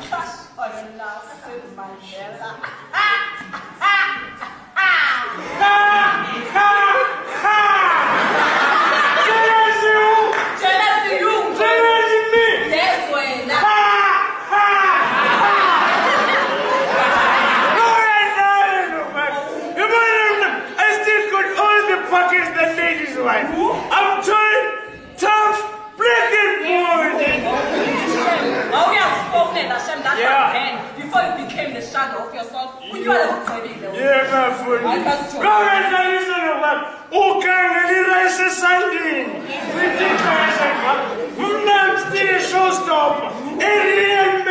crush on Nelson Mandela. Jealousy you. Jealousy me. Yes, when. I still got all the pockets that ladies want. I'm tall, tough, breaking board. Oh, we have spoken, Hashem, that's man. Before you became the shadow of yourself, we were the funny. Yeah, my friend. Robert, now listen to what? Who can really rise a Sunday? We think I'm still a showstopper.